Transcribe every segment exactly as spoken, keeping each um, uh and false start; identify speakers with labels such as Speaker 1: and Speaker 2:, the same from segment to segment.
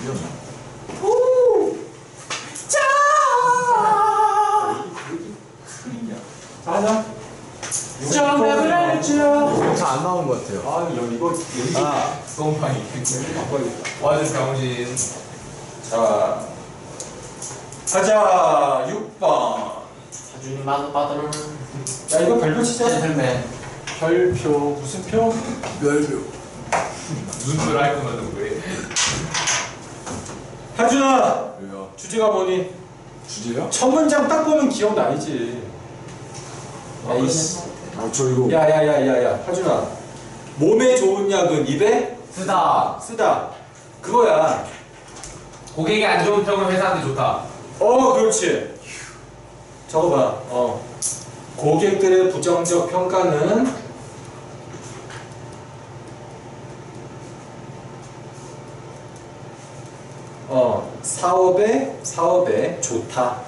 Speaker 1: 오! 자! 하나? 정답을 알죠?
Speaker 2: 다 안 나온 것 같아요.
Speaker 1: 아, 이거, 이거, 이거.
Speaker 3: 아, 똥파이.
Speaker 1: 바꿔야겠다.
Speaker 3: 와준 병신.
Speaker 1: 자. 가자, 육 번.
Speaker 3: 사준이 마도 빠들.
Speaker 1: 야, 이거 별표 치자.
Speaker 3: 젠틀맨.
Speaker 1: 별표, 무슨 표?
Speaker 2: 별표.
Speaker 3: 눈을 할 거면 왜?
Speaker 1: 하준아!
Speaker 2: 왜요?
Speaker 1: 주제가 뭐니?
Speaker 2: 주제요?
Speaker 1: 첫 문장 딱 보면 기억나이지. 에이씨.
Speaker 2: 아, 저 이거.
Speaker 1: 야야야야야 하준아, 몸에 좋은 약은 입에
Speaker 3: 쓰다.
Speaker 1: 쓰다, 그거야.
Speaker 3: 고객이 안 좋은 평은 회사한테 좋다.
Speaker 1: 어, 그렇지. 적어봐. 어, 고객들의 부정적 평가는 어 사업에 사업에 좋다.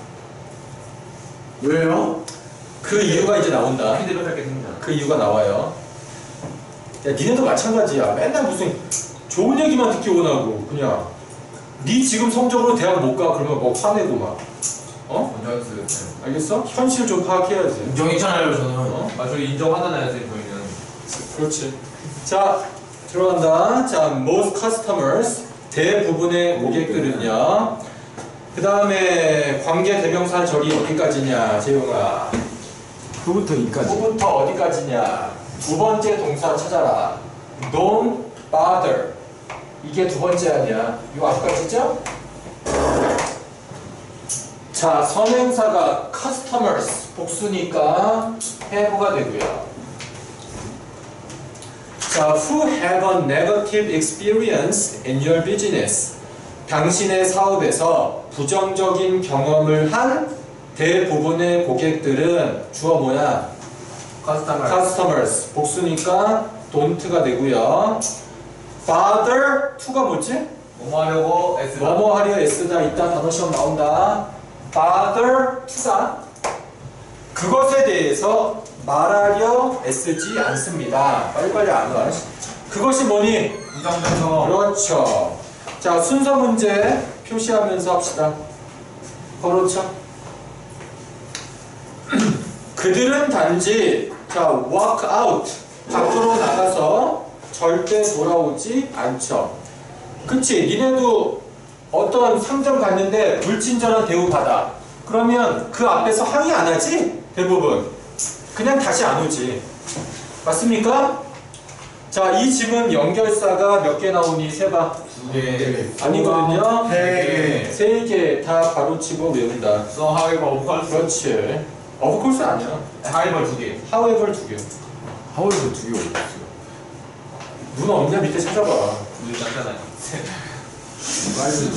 Speaker 2: 왜요?
Speaker 1: 그 이유가 이제 나온다.
Speaker 3: 피드백 할게 생기잖아.
Speaker 1: 그 이유가 나와요. 야, 니네도 마찬가지야. 맨날 무슨 좋은 얘기만 듣기 원하고 그냥 니 지금 성적으로 대학 못 가 그러면 뭐 화내고 막. 어?
Speaker 3: 먼저 했어요.
Speaker 1: 알겠어? 현실 좀 파악해야지.
Speaker 3: 인정했잖아요, 저는.
Speaker 1: 어?
Speaker 3: 아, 저희 인정하잖아요, 선생님, 저희는.
Speaker 1: 그렇지. 자, 들어간다. 자, most customers, 대부분의 고객들은요. 그 다음에 관계 대명사 절이 어디까지냐, 재용아.
Speaker 2: 후부터 이까지.
Speaker 1: 후부터 어디까지냐. 두 번째 동사 찾아라. Don't bother. 이게 두 번째 아니야. 이거 앞까지죠? 자, 선행사가 customers 복수니까 have가 되고요. 자, who have a negative experience in your business. 당신의 사업에서 부정적인 경험을 한 대부분의 고객들은 주어 뭐야?
Speaker 3: 커스터머.
Speaker 1: customers 복수니까 don't가 되고요. bother to가 뭐지?
Speaker 3: 뭐뭐 하려고 애쓰다.
Speaker 1: 뭐뭐 하려 애쓰다. 이따 단어 시험 나온다. bother to가 그것에 대해서 말하려 애쓰지 않습니다. 빨리빨리 안 와. 그것이 뭐니?
Speaker 3: 부정적으로.
Speaker 1: 그렇죠. 자, 순서 문제 표시하면서 합시다. 그렇죠. 그들은 단지 자, walk out 밖으로 나가서 절대 돌아오지 않죠. 그치? 니네도 어떤 상점 갔는데 불친절한 대우 받아. 그러면 그 앞에서 항의 안 하지? 대부분 그냥 다시 안 오지. 맞습니까? 자, 이 지문 연결사가 몇 개 나오니 세봐.
Speaker 3: 두 개.
Speaker 1: 아니거든요.
Speaker 2: 세 개.
Speaker 1: 세 개 다 바로치고 외운다.
Speaker 3: So, however, of course.
Speaker 1: 그렇지. of course 아니야.
Speaker 3: however 두 개.
Speaker 1: however 두 개.
Speaker 2: 하울도 두개 올렸어요.
Speaker 1: 눈 없냐? 밑에 찾아봐.
Speaker 3: 우리 짰잖아요.
Speaker 2: 빨리.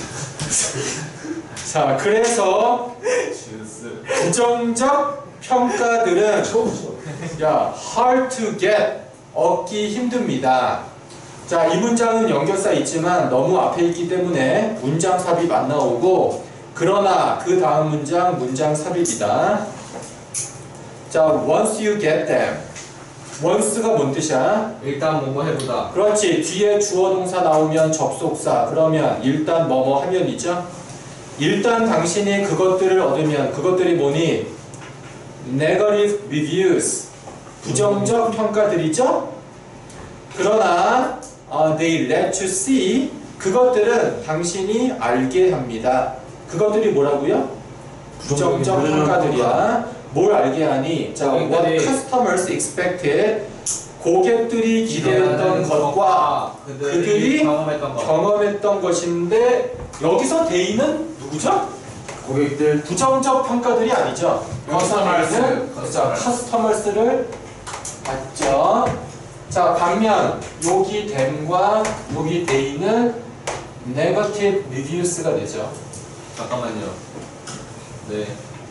Speaker 1: 자, 그래서
Speaker 3: 주스.
Speaker 1: 부정적 평가들은 야, hard to get, 얻기 힘듭니다. 자, 이 문장은 연결사 있지만 너무 앞에 있기 때문에 문장 삽입 안 나오고, 그러나 그 다음 문장 문장 삽입이다. 자, once you get them. once가 뭔 뜻이야?
Speaker 3: 일단 뭐뭐 해보다.
Speaker 1: 그렇지. 뒤에 주어 동사 나오면 접속사. 그러면 일단 뭐뭐 하면이죠. 일단 당신이 그것들을 얻으면 그것들이 뭐니? negative reviews. 부정적 평가들이죠. 그러나 uh, they let you see. 그것들은 당신이 알게 합니다. 그것들이 뭐라고요? 부정적 평가들이야. 뭘 알게 하니? 자, what customers expected. 고객들이 기대했던 것과
Speaker 3: 그들이,
Speaker 1: 그들이
Speaker 3: 경험했던 것.
Speaker 1: 경험했던 것인데, 여기서 대의는 누구죠?
Speaker 2: 고객들.
Speaker 1: 부정적 평가들이 아니죠.
Speaker 3: Customers.
Speaker 1: 자, customers를 봤죠. 자, 반면 여기 them과 여기 they는 negative reviews가 되죠.
Speaker 3: 잠깐만요. 네.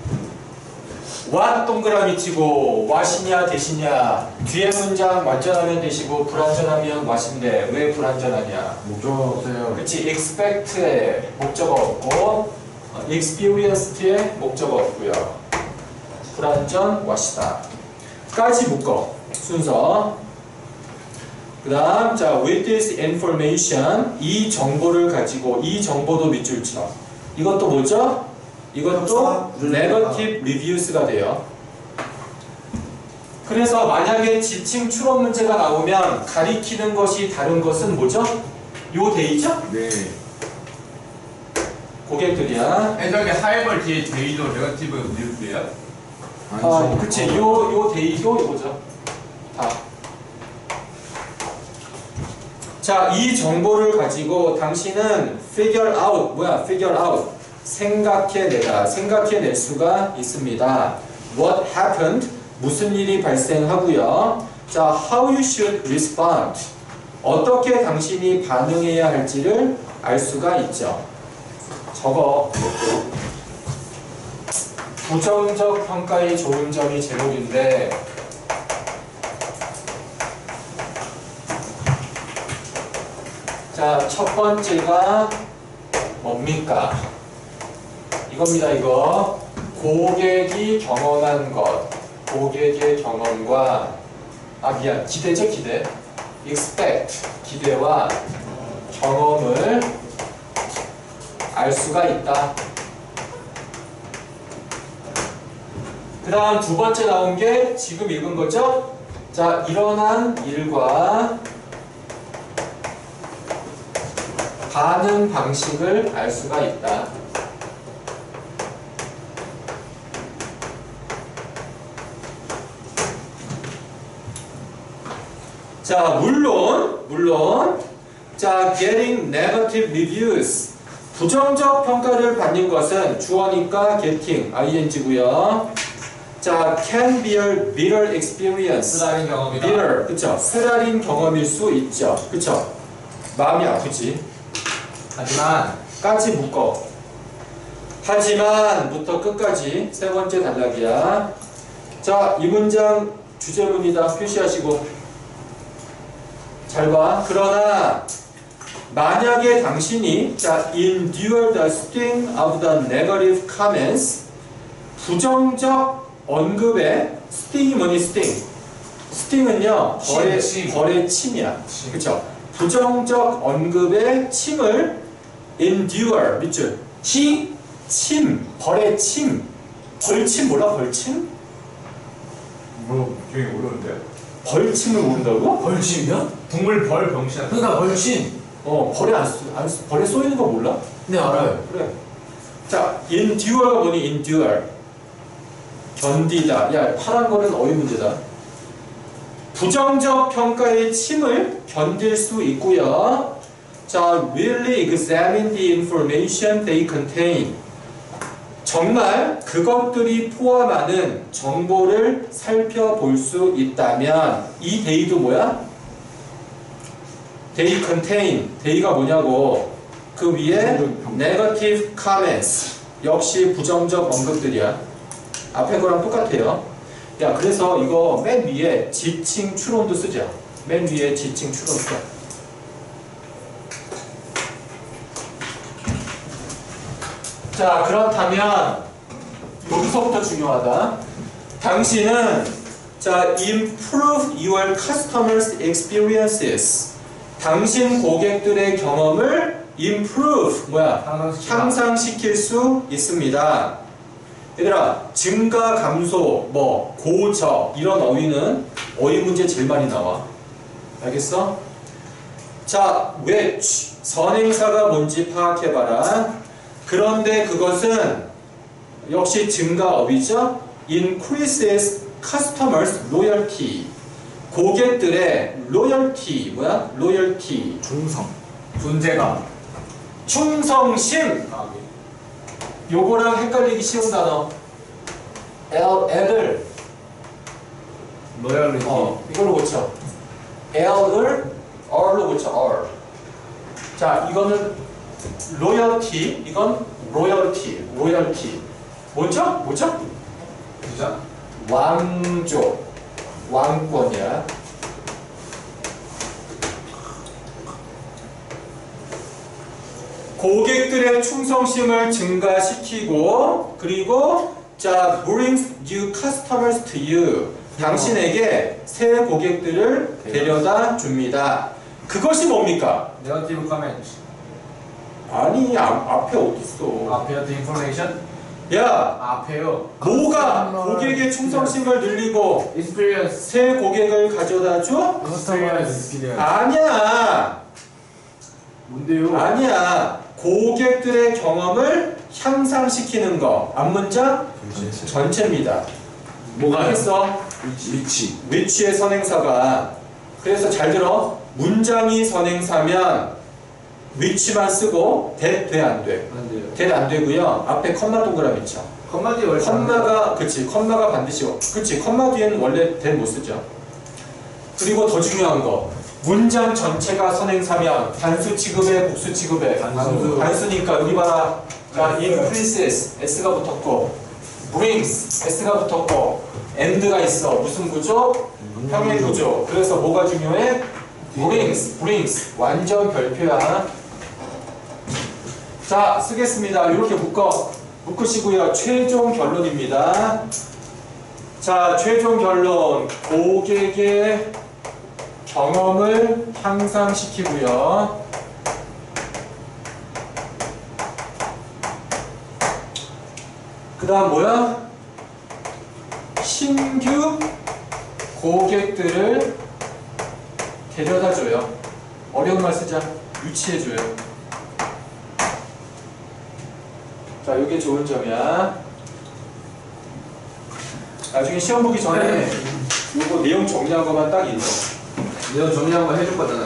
Speaker 1: what 동그라미 치고 what이냐 대시냐. 뒤에 문장 완전하면 대시고 불완전하면 what인데 왜 불완전하냐?
Speaker 2: 목적어 없어요.
Speaker 1: 그렇지. expect에 목적어 없고 experienced에 목적어 없고요. 불완전 what이다 까지 묶어 순서. 그 그 다음, 자, with this information, 이 정보를 가지고, 이 정보도 밑줄 쳐. 이것도 뭐죠? 이것도 negative reviews가 돼요. 그래서 만약에 지칭 추론 문제가 나오면 가리키는 것이 다른 것은 뭐죠? 요 데이죠?
Speaker 2: 네.
Speaker 1: 고객들이야.
Speaker 3: 해적의 하이벌 뒤에 데이도 네거티브 리뷰예요?
Speaker 1: 아, 그치. 요, 요 데이도 이거죠. 다. 자, 이 정보를 가지고 당신은 figure out, 뭐야, figure out. 생각해내다. 생각해낼 수가 있습니다. What happened? 무슨 일이 발생하고요. 자, how you should respond. 어떻게 당신이 반응해야 할지를 알 수가 있죠. 저거 부정적 평가의 좋은 점이 제목인데 자, 첫 번째가 뭡니까? 이겁니다. 이거 고객이 경험한 것, 고객의 경험과 아 미안 기대죠 기대 expect 기대와 경험을 알 수가 있다. 그 다음 두 번째 나온 게 지금 읽은 거죠? 자, 일어난 일과 반응 방식을 알 수가 있다. 자, 물론, 물론, 자, getting negative reviews. 부정적 평가를 받는 것은 주어니까 getting, ing고요. 자, can be a bitter experience.
Speaker 3: 쓰라린 경험이다.
Speaker 1: bitter, 그쵸? 쓰라린 경험일 수 있죠. 그쵸? 마음이 아프지.
Speaker 3: 하지만
Speaker 1: 까지 묶어. 하지만부터 끝까지 세 번째 단락이야. 자, 이 문장 주제문이다. 표시하시고. 잘 봐. 그러나 만약에 당신이 자, endure the sting of the negative comments 부정적 언급의 sting이 뭐니 sting? sting은요 벌의,
Speaker 3: 침.
Speaker 1: 벌의 침이야.
Speaker 3: 침.
Speaker 1: 그쵸? 부정적 언급의 침을 endure 밑줄 치? 침 벌의 침 벌침 몰라 벌침?
Speaker 3: 뭐 기억이 모르는데요?
Speaker 1: 벌침을 모른다고?
Speaker 2: 벌침이야?
Speaker 3: 동물 벌 병신.
Speaker 2: 그러니까 벌침.
Speaker 1: 어 벌에 안, 쏘- 안 쏘- 벌에 쏘이는 거 몰라?
Speaker 2: 네 알아요.
Speaker 1: 그래. 자, endure가 뭐니? endure. 견디다. 야, 파란 거는 어휘 문제다. 부정적 평가의 침을 견딜 수 있고요. 자, really examine the information they contain. 정말 그것들이 포함하는 정보를 살펴볼 수 있다면 이 데이도 뭐야? they contain. 데이가 뭐냐고. 그 위에 negative comments. 역시 부정적 언급들이야. 앞에 거랑 똑같아요. 야, 그래서 이거 맨 위에 지칭 추론도 쓰자. 맨 위에 지칭 추론 써. 자, 그렇다면 여기서부터 중요하다. 당신은 자, improve your customers' experiences. 당신 고객들의 경험을 improve 뭐야?
Speaker 3: 향상시키다.
Speaker 1: 향상시킬 수 있습니다. 얘들아, 증가, 감소, 뭐 고저 이런 어휘는 어휘 문제 제일 많이 나와. 알겠어? 자, which 선행사가 뭔지 파악해봐라. 그런데 그것은 역시 증가어휘죠. increases customers loyalty. 고객들의 loyalty 뭐야? loyalty
Speaker 2: 중성.
Speaker 3: 존재감.
Speaker 1: 충성심.
Speaker 3: 아,
Speaker 1: 요거랑 헷갈리기 쉬운 단어. L, L을
Speaker 3: 로열리티.
Speaker 1: 어, 이걸로 고쳐. L을 R로 고쳐. R. 자, 이거는 loyalty, 이건 royalty, royalty. 뭐죠? 뭐죠?
Speaker 3: 진짜?
Speaker 1: 왕조, 왕권이야. 고객들의 충성심을 증가시키고, 그리고 자, brings new customers to you. 당신에게 새 고객들을 데려다 줍니다. 그것이 뭡니까?
Speaker 3: 네거티브 커멘트.
Speaker 1: 아니 앞, 앞에 어딨어.
Speaker 3: 앞에요 또 인포메이션?
Speaker 1: 야
Speaker 3: 앞에요.
Speaker 1: 뭐가 고객의 충성심을 늘리고
Speaker 3: 익스피리언스.
Speaker 1: 새 고객을 가져다 줘?
Speaker 2: 커스터마이즈 익스피리언스.
Speaker 1: 아니야
Speaker 2: 뭔데요?
Speaker 1: 아니야 고객들의 경험을 향상시키는 거. 앞문장 전체입니다. 뭐가 했어?
Speaker 2: 위치.
Speaker 1: 위치의 선행사가. 그래서 잘 들어. 문장이 선행사면 위치만 쓰고 that 돼 안 돼?
Speaker 3: 안 돼요.
Speaker 1: that 안 되고요. 앞에 컴마 동그라미 쳐.
Speaker 3: 컴마 뒤에 원래
Speaker 1: 컴마가 그치 컴마가 반드시 와. 그치 컴마 뒤에는 원래 that 못 쓰죠. 그리고 더 중요한 거 문장 전체가 선행사면 단수 취급에 복수 취급에
Speaker 3: 단수.
Speaker 1: 단수니까 여기 봐라. 자 increases s가 붙었고 brings s가 붙었고 and가 있어. 무슨 구조? 평행 구조. 그래서 뭐가 중요해? brings brings 완전 별표야. 자 쓰겠습니다. 이렇게 묶어 묶으시고요. 최종 결론입니다. 자 최종 결론 고객의 경험을 향상시키고요. 그 다음 뭐야? 신규 고객들을 데려다 줘요. 어려운 말 쓰자. 유치해 줘요. 자, 이게 좋은 점이야. 나중에 시험 보기 전에 이거 내용 정리한 것만 딱 읽어.
Speaker 3: 내가 정리한 거 해줄 거잖아.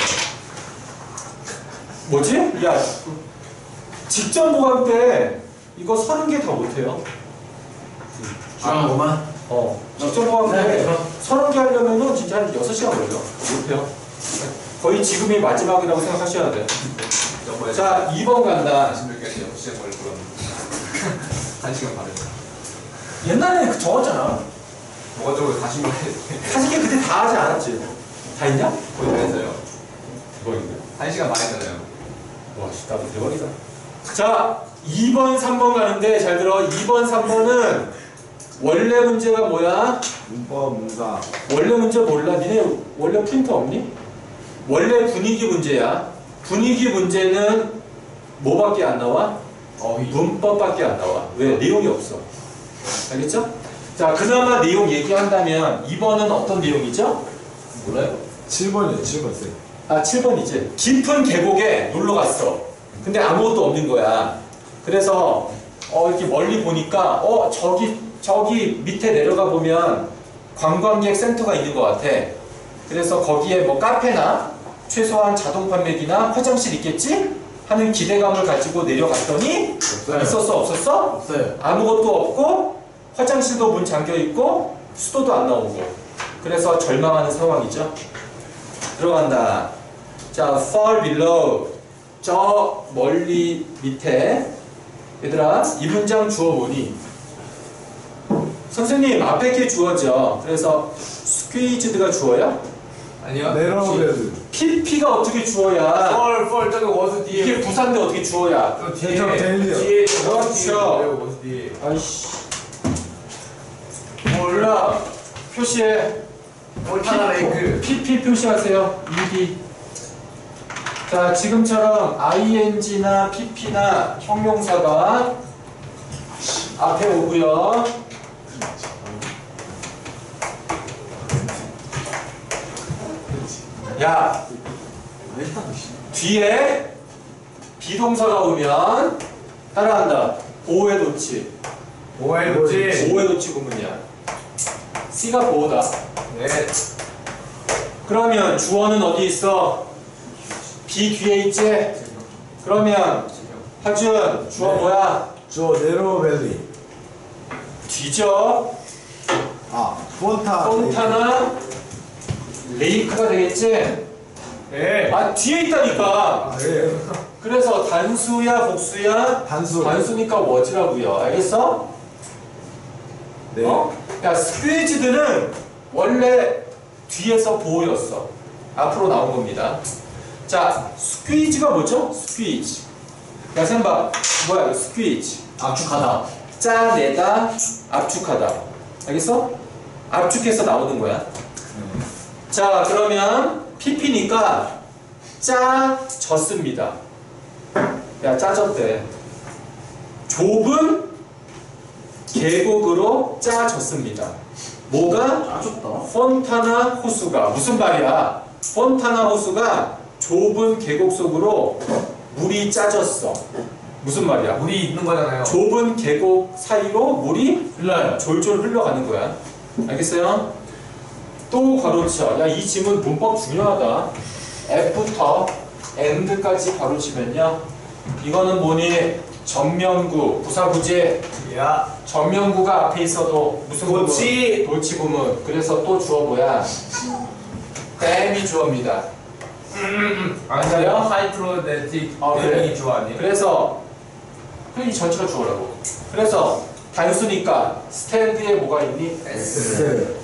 Speaker 1: 뭐지? 야, 직전 보강 때 이거 서른 개 다 못해요.
Speaker 2: 아, 뭐만?
Speaker 1: 어, 직전 보강 때 서른 개 하려면은 진짜 한 여섯 시간 걸려. 못해요. 거의 지금이 마지막이라고 생각하셔야 돼. 자, 이 번 간다.
Speaker 3: 아침 몇 개까지 여섯 시간 걸릴 거라고. 한 시간 반을.
Speaker 1: 옛날에 그 적었잖아.
Speaker 3: 뭐가 저거 다시 뭐 해.
Speaker 1: 사실 그때 다 하지 않았지? 다 있냐?
Speaker 3: 거의 다 했어요.
Speaker 1: 대박인데?
Speaker 3: 한 시간 반 했잖아요.
Speaker 1: 와, 진짜 대박이다. 자, 이 번, 삼 번 가는데 잘 들어. 이 번, 삼 번은 원래 문제가 뭐야?
Speaker 2: 문법, 문사.
Speaker 1: 원래 문제 몰라? 니네 원래 프린터 없니? 원래 분위기 문제야. 분위기 문제는 뭐밖에 안 나와?
Speaker 3: 어휘.
Speaker 1: 문법밖에 안 나와. 왜? 내용이 없어. 알겠죠? 자, 그나마 내용 얘기한다면 이 번은 어떤 내용이죠?
Speaker 3: 몰라요?
Speaker 2: 칠 번이요, 칠 번 쌤.
Speaker 1: 아, 칠 번이지. 깊은 계곡에 놀러 갔어. 근데 아무것도 없는 거야. 그래서 어, 이렇게 멀리 보니까 어, 저기 저기 밑에 내려가 보면 관광객 센터가 있는 것 같아. 그래서 거기에 뭐 카페나 최소한 자동 판매기나 화장실 있겠지? 하는 기대감을 가지고 내려갔더니
Speaker 2: 없어요.
Speaker 1: 있었어 없었어?
Speaker 2: 없어요.
Speaker 1: 아무것도 없고 화장실도 문 잠겨 있고 수도도 안 나오고 그래서 절망하는 상황이죠. 들어간다. 자, far below 저 멀리 밑에 얘들아 이 문장 주어 보니 선생님 앞에 게 주어져. 그래서 squeezed가 주어야?
Speaker 3: 아니요.
Speaker 2: 네로베드.
Speaker 1: pp가 어떻게 주어야?
Speaker 3: 펄, 펄, 저기 워스 뒤에.
Speaker 1: 이게 부사인데 어떻게 주어야?
Speaker 3: 저 뒤에.
Speaker 2: 저 데일리요.
Speaker 3: 뒤에.
Speaker 1: 그렇죠.
Speaker 3: 워스 뒤에.
Speaker 1: 아이씨 몰라. 표시해.
Speaker 3: 폴타나 레이크.
Speaker 1: pp 표시하세요. ed. 자, 지금처럼 ing나 pp나 형용사가 앞에 오고요. 야, 뒤에 비동사가 오면 따라한다. 보호해 놓지.
Speaker 3: 오해 놓지.
Speaker 1: 보호해 놓지 구문이야. C가 보호다.
Speaker 3: 네.
Speaker 1: 그러면 주어는 어디 있어? B 뒤에 있지? 그러면 하준 주어
Speaker 2: 네.
Speaker 1: 뭐야?
Speaker 2: 저 네로베드.
Speaker 1: 뒤져.
Speaker 2: 아, 폰타.
Speaker 1: 폰타나 레이크가 되겠지?
Speaker 3: 네.
Speaker 1: 아 뒤에 있다니까.
Speaker 2: 아, 예.
Speaker 1: 그래서 단수야 복수야?
Speaker 2: 단수.
Speaker 1: 단수니까 워즈라고요. 알겠어?
Speaker 2: 네.
Speaker 1: 어? 야, 스퀴즈드는 원래 뒤에서 보호였어. 앞으로 나온 겁니다. 자, 스퀴즈가 뭐죠? 스퀴즈. 야, 생봐. 뭐야, 스퀴즈.
Speaker 2: 압축하다.
Speaker 1: 짜내다, 압축하다. 알겠어? 압축해서 나오는 거야. 자, 그러면 피피니까 짜졌습니다. 야, 짜졌대. 좁은 계곡으로 짜졌습니다. 뭐가?
Speaker 2: 짜졌다.
Speaker 1: 폰타나 호수가. 무슨 말이야? 폰타나 호수가 좁은 계곡 속으로 물이 짜졌어. 무슨 말이야?
Speaker 3: 물이 있는 거잖아요.
Speaker 1: 좁은 계곡 사이로 물이
Speaker 2: 흘러요.
Speaker 1: 졸졸 흘러가는 거야. 알겠어요? 또 가로쳐. 야, 이 지문 문법 중요하다. F부터 N까지 가로치면요. 이거는 뭐니? 전면구, 부사구제.
Speaker 3: 야.
Speaker 1: 전면구가 앞에 있어도 무슨
Speaker 3: 도치.
Speaker 1: 구문? 도치 구문. 그래서 또 주어 뭐야? 댐이 주어입니다. 맞아요?
Speaker 3: 하이드로데틱
Speaker 1: 아, 그래.
Speaker 3: 댐이 주어 아니에요?
Speaker 1: 그래서 이 전체가 주어라고. 그래서 단수니까 스탠드에 뭐가 있니?
Speaker 2: S.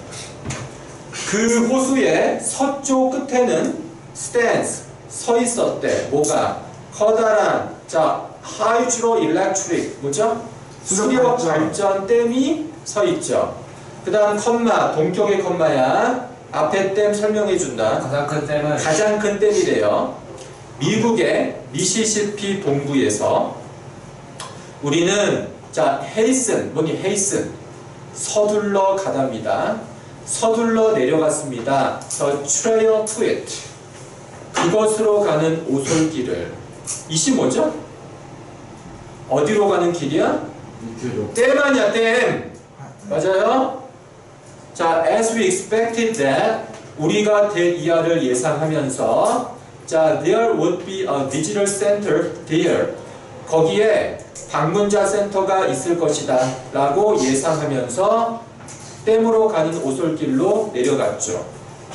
Speaker 1: 그 호수의 서쪽 끝에는 stands 서 있었대. 뭐가? 커다란 자 하이드로 일렉트릭 뭐죠?
Speaker 2: 수력
Speaker 1: 수력
Speaker 2: 발전.
Speaker 1: 발전댐이 서 있죠. 그다음 컴마 동격의 컴마야. 앞에 댐 설명해 준다.
Speaker 3: 가장 큰 댐은
Speaker 1: 가장 큰 댐이래요. 미국의 미시시피 동부에서 우리는 자 헤이슨 뭐니 헤이슨 서둘러 가답니다. 서둘러 내려갔습니다. The trail to it 그것으로 가는 오솔길을. 이시 뭐죠? 어디로 가는 길이야?
Speaker 2: 밑으로.
Speaker 1: 댐 아니야 댐. 맞아요? 자, as we expected that 우리가 될 이하를 예상하면서 자, there would be a visitor center there. 거기에 방문자 센터가 있을 것이다 라고 예상하면서 댐으로 가는 오솔길로 내려갔죠.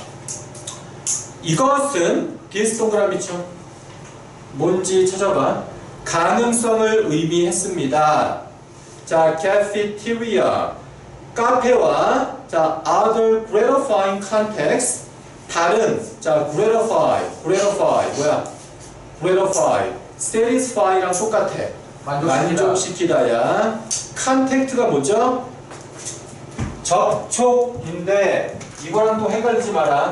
Speaker 1: 이것은 비에스 동그라미죠. 뭔지 찾아봐. 가능성을 의미했습니다. 자, cafeteria 카페와 자 other gratifying context 다른 자 gratify gratify 뭐야 gratify satisfy랑 똑같아.
Speaker 3: 만족시키다.
Speaker 1: 만족시키다야. contact가 뭐죠? 접촉인데 이거랑 또 헷갈리지 마라.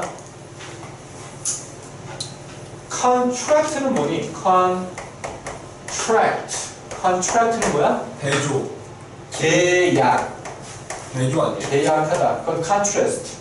Speaker 1: contract는 뭐니? contract contract는 뭐야?
Speaker 3: 대조.
Speaker 1: 계약
Speaker 3: 대조 아니에요?
Speaker 1: 계약하다. 그건 contrast.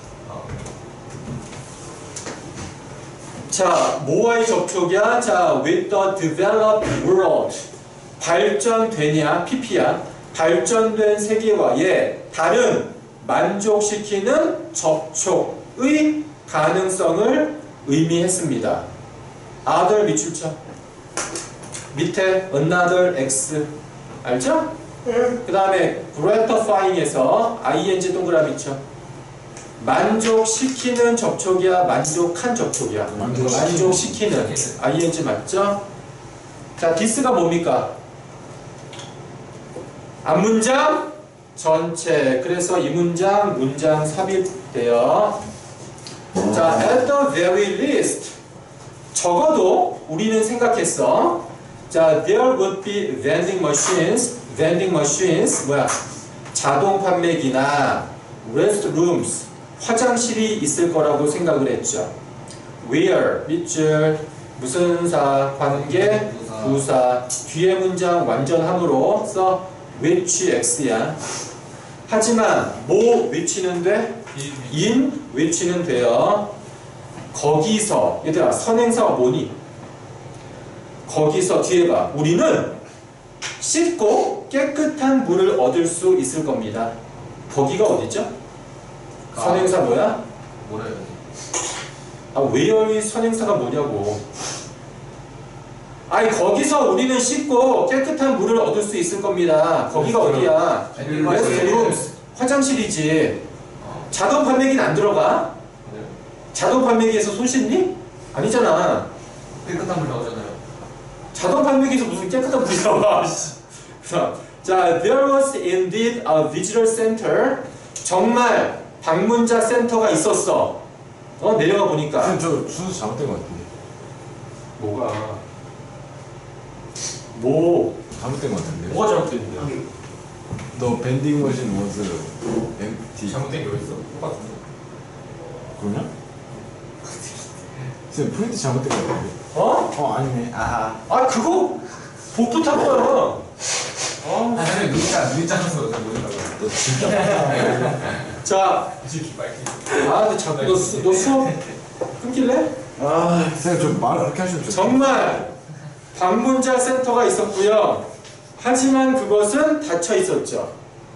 Speaker 1: 자, 뭐와의 접촉이야? 자, with the developed world. 발전되냐? 피피야. 발전된 세계와의 다른 만족시키는 접촉의 가능성을 의미했습니다. other 밑줄쳐. 밑에 another x. 알죠? 그 다음에 gratifying에서 ing 동그라미 쳐. 만족시키는 접촉이야, 만족한 접촉이야?
Speaker 2: 만족시키는.
Speaker 1: 만족시키는 ing 맞죠? 자, this가 뭡니까? 앞문장 전체. 그래서 이 문장 문장 삽입돼요. 자, at the very least 적어도 우리는 생각했어. 자, there would be vending machines. vending machines 뭐야? 자동 판매기나 restrooms 화장실이 있을 거라고 생각을 했죠. where 밑줄 무슨 사 관계 부사 뒤에 문장 완전함으로 써 which x야. 하지만 뭐 which는 돼? in which는 돼요. 거기서 얘들아 선행사가 뭐니? 거기서 뒤에 봐. 우리는 씻고 깨끗한 물을 얻을 수 있을 겁니다. 거기가 어디죠? 선행사 뭐야?
Speaker 3: 뭐래요?
Speaker 1: 아, where의 선행사가 뭐냐고. 아니 거기서 우리는 씻고 깨끗한 물을 얻을 수 있을 겁니다. 거기가 어디야? 레스트룸스 화장실이지. 자동 판매기는 안 들어가? 자동 판매기에서 손 씻니? 아니잖아.
Speaker 3: 깨끗한 물 나오잖아요.
Speaker 1: 자동 판매기에서 무슨 깨끗한 물이 나와. 자, there was indeed a visitor center. 정말 방문자 센터가 있었어. 어, 내려가 보니까.
Speaker 2: 아, 저 순서 잘못된 것 같은데.
Speaker 1: 뭐가? 뭐?
Speaker 2: 잘못된 것 같은데.
Speaker 1: 뭐가 잘못됐는데?
Speaker 2: 너 밴딩 머신 워즈 엠티
Speaker 3: 잘못된 게 어딨어? 똑같은데.
Speaker 2: 그러냐? 쌤 프린트 잘못된 거 같은데?
Speaker 1: 어?
Speaker 2: 어 아니네. 아하.
Speaker 1: 아 그거 복도 탄 거야. 어.
Speaker 3: 아, 근데 눈이 짜, 눈이 짜서 어제 모른다고.
Speaker 2: 너 진짜
Speaker 1: 자,
Speaker 3: 솔직히 말게.
Speaker 1: 아 근데 자꾸 너, 수, 너 수업 끊길래?
Speaker 2: 아 쌤 좀 말 그렇게 하시면 좀
Speaker 1: 정말 방문자 센터가 있었고요. 하지만 그것은 닫혀 있었죠.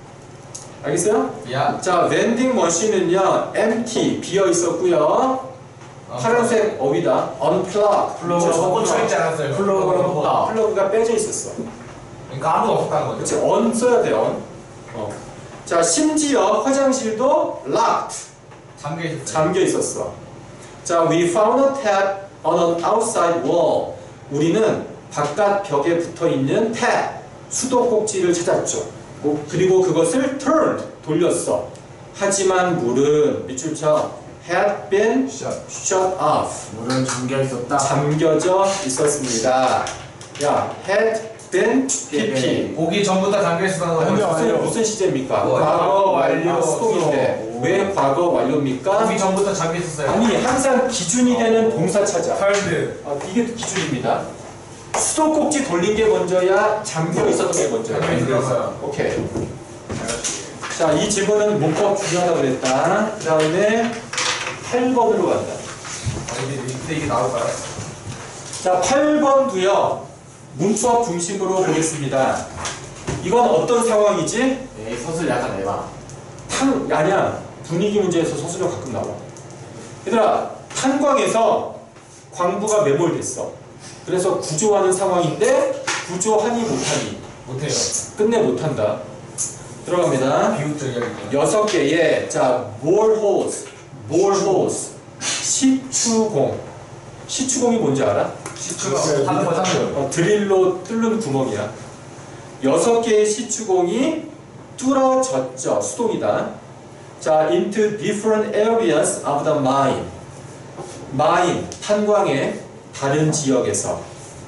Speaker 1: 알겠어요?
Speaker 3: 야.
Speaker 1: 자, vending 머신은요, empty 비어 있었고요. 파란색 업이다. unplug.
Speaker 3: 플러그 저번 쳐 있지 않았어요?
Speaker 2: 플러그가 없다.
Speaker 1: 플러그가 빼져 있었어.
Speaker 3: 그러니까 아무도 없었다는 거죠.
Speaker 1: 그치, on 써야 돼, on. 어. 자, 심지어 화장실도 locked.
Speaker 3: 잠겨 있었어요.
Speaker 1: 잠겨 있었어. 자, we found a tab on an outside wall. 우리는 바깥 벽에 붙어 있는 tab, 수도꼭지를 찾았죠. 뭐, 그리고 그것을 turned, 돌렸어. 하지만 물은 밑줄 쳐 had been
Speaker 2: 샷.
Speaker 1: shut off.
Speaker 2: 물은 잠겨 있었다.
Speaker 1: 잠겨져 있었습니다. 야, had been pp.
Speaker 3: 보기 전부터 잠겨 있었다는 거.
Speaker 2: 아니요.
Speaker 1: 무슨, 무슨 시제입니까?
Speaker 3: 어,
Speaker 1: 과거 완료
Speaker 3: 완료
Speaker 1: 수동인데
Speaker 2: 수동.
Speaker 1: 왜 과거 완료입니까?
Speaker 3: 보기 전부터 잠겨 있었어요.
Speaker 1: 아니 항상 기준이 되는 동사 찾아.
Speaker 3: 털드.
Speaker 1: 아, 이게 기준입니다. 수도꼭지 돌린 게 먼저야 잠겨 있었던 게 먼저야.
Speaker 3: 잠겨 있었어요.
Speaker 1: 오케이. 자, 이 질문은 문법 중요하다고 그랬다. 그 다음에 팔 번으로 간다.
Speaker 3: 아니 근데 이게 나올까요?
Speaker 1: 자, 팔 번도요. 문법 중심으로 보겠습니다. 이건 어떤 상황이지?
Speaker 2: 에이 서술 약간 내봐.
Speaker 1: 탄, 아니야. 분위기 문제에서 서술형 가끔 나와. 얘들아, 탄광에서 광부가 매몰됐어. 그래서 구조하는 상황인데 구조하니 못하니
Speaker 3: 못해요.
Speaker 1: 끝내 못한다. 들어갑니다.
Speaker 3: 비웃적이야.
Speaker 1: 여섯 개의 자 boreholes, boreholes 시추공. 시추공이 뭔지 알아?
Speaker 3: 시추가
Speaker 2: 그러니까
Speaker 3: 하는 거잖아요.
Speaker 2: 하는
Speaker 1: 어, 드릴로 뚫는 구멍이야. 여섯 개의 시추공이 뚫어졌죠. 수동이다. 자, into different areas of the mine. mine, 탄광의 다른 지역에서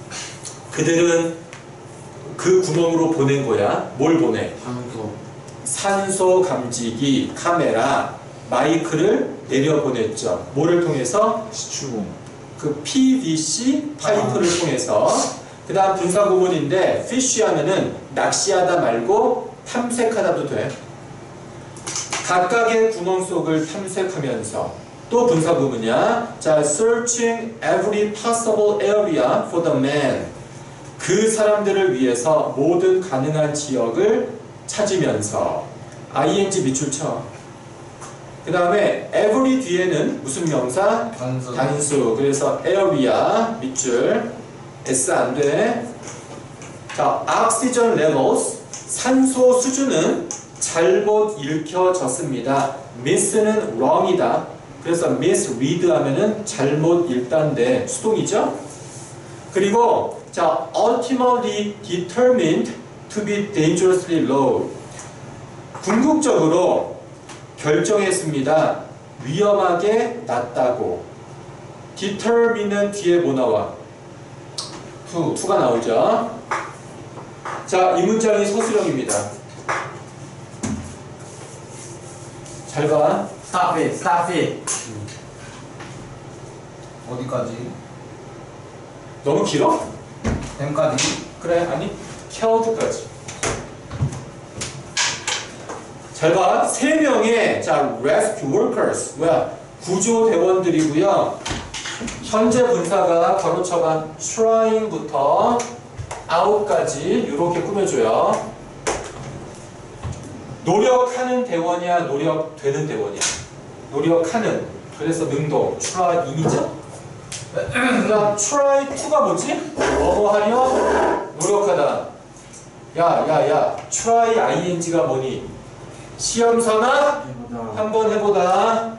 Speaker 1: 그들은 그 구멍으로 보낸 거야. 뭘 보내?
Speaker 2: 산소.
Speaker 1: 산소 감지기, 카메라, 마이크를 내려보냈죠. 뭐를 통해서?
Speaker 2: 시추공.
Speaker 1: 그 피브이씨 파이프를
Speaker 3: 아.
Speaker 1: 통해서. 그 다음 분사 구문인데 fish 하면은 낚시하다 말고 탐색하다도 돼. 각각의 구멍 속을 탐색하면서 또 분사 구문이야. 자, searching every possible area for the man. 그 사람들을 위해서 모든 가능한 지역을 찾으면서 ing 밑줄 쳐. 그 다음에 every 뒤에는 무슨 명사?
Speaker 3: 단수.
Speaker 1: 단수. 그래서 area 밑줄 S 안 돼. 자, oxygen levels 산소 수준은 잘못 읽혀졌습니다. miss는 wrong이다. 그래서 misread 하면은 잘못 읽다인데 수동이죠. 그리고 자, ultimately determined to be dangerously low. 궁극적으로 결정했습니다. 위험하게 낮다고. determine은 뒤에 뭐 나와? to, to가 나오죠. 자, 이 문장이 서술형입니다. 잘 봐.
Speaker 2: Stop it. Stop it.
Speaker 3: 어디까지?
Speaker 1: 너무 길어?
Speaker 3: 댐까지?
Speaker 1: 그래, 아니, killed까지. 잘 봐. 세 명의 자, rescue workers. 뭐야? 구조대원들이고요. 현재 분사가 바로 쳐봐. trying부터 out까지 이렇게 꾸며줘요. 노력하는 대원이야, 노력되는 대원이야. 노력하는. 그래서 능동. trying이죠? 그다음 try to가 뭐지? 뭐뭐 하려? 노력하다. 야, 야, 야. try ing가 뭐니? 시험 삼아 한번 해보다.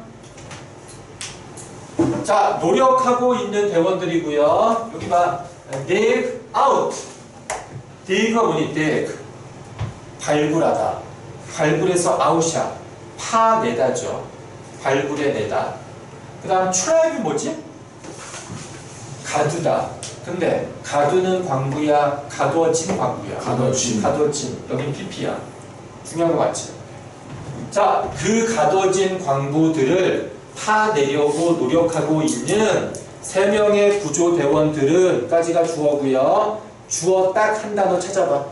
Speaker 1: 자, 노력하고 있는 대원들이고요. 여기 봐. dig out. dig가 뭐니? dig. 발굴하다. 발굴해서 out이야. 파내다죠. 발굴해내다. 그 다음 트랙이 뭐지? 가두다. 근데 가두는 광부야, 가둬진 광부야.
Speaker 2: 가둬진.
Speaker 1: 가둬진. 여긴 피피야. 중요한 거 맞지? 자, 그 가둬진 광부들을 파내려고 노력하고 있는 세 명의 구조대원들은 까지가 주어고요. 주어 딱 한 단어 찾아봐.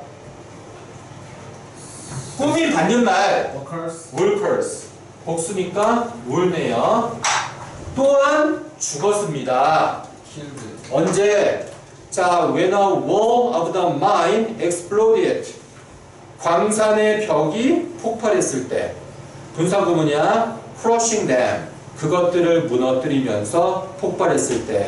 Speaker 1: 꿈이 받는 말
Speaker 2: Workers.
Speaker 1: workers 복수니까 울네요. 또한 죽었습니다.
Speaker 3: 킬드.
Speaker 1: 언제? 자, when a wall of the mine exploded. 광산의 벽이 폭발했을 때. 분사구문이야. crushing them. 그것들을 무너뜨리면서 폭발했을 때.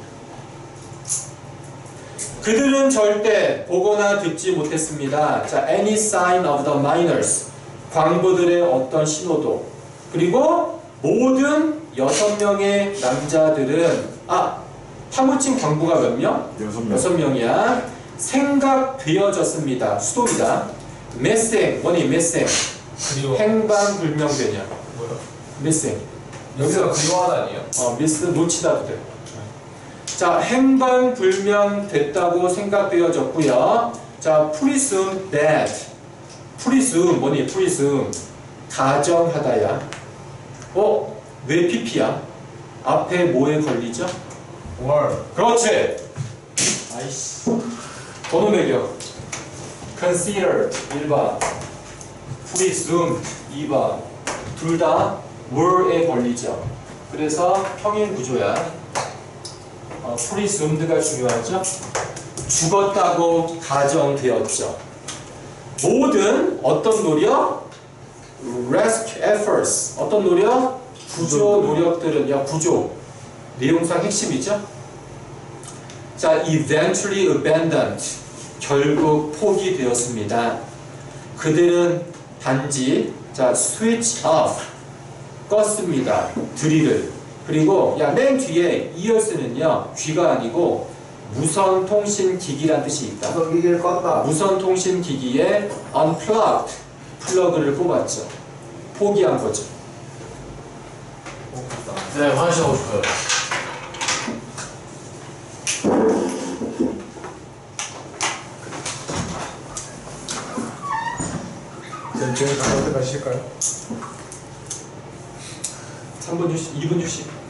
Speaker 1: 그들은 절대 보거나 듣지 못했습니다. 자, any sign of the miners. 광부들의 어떤 신호도. 그리고 모든 여섯 명의 남자들은 아, 파묻힌 광부가 몇 명?
Speaker 4: 여섯 명.
Speaker 1: 여섯 명이야. 생각되어졌습니다. 수동이다. missing, 뭐니 missing?
Speaker 3: 그리워.
Speaker 1: 행방불명되냐?
Speaker 3: 뭐야?
Speaker 1: missing.
Speaker 3: 여기서 그리워하다 아니에요?
Speaker 1: 어, miss 놓치다도 돼. 자, 행방불명됐다고 생각되어졌고요. 자, presume that. presume 뭐니? presume 가정하다야. 어? 왜 피피야? 앞에 뭐에 걸리죠?
Speaker 2: Were.
Speaker 1: 그렇지. 아이씨. 번호 매겨. consider 일 번, presume 이 번. 둘 다 were에 걸리죠. 그래서 평행 구조야. 어, presumed가 중요하죠. 죽었다고 가정되었죠. 모든 어떤 노력? rescue efforts. 어떤 노력? 구조 노력들은 야 구조. 내용상 핵심이죠. 자, eventually abandoned. 결국 포기되었습니다. 그들은 단지 자, switch off. 껐습니다. 드릴을. 그리고 야, 맨 뒤에 ears는요. 귀가 아니고 무선 통신 기기란 뜻이 있다.
Speaker 4: 기계를 껐다.
Speaker 1: 무선 통신 기기에 unplugged 플러그를 뽑았죠. 포기한 거죠.
Speaker 2: 네, 화장실 가고 싶어요.
Speaker 4: 저희 저희 가볼 때까지 쉴까요?
Speaker 1: 삼 분 주시, 이 분 주시.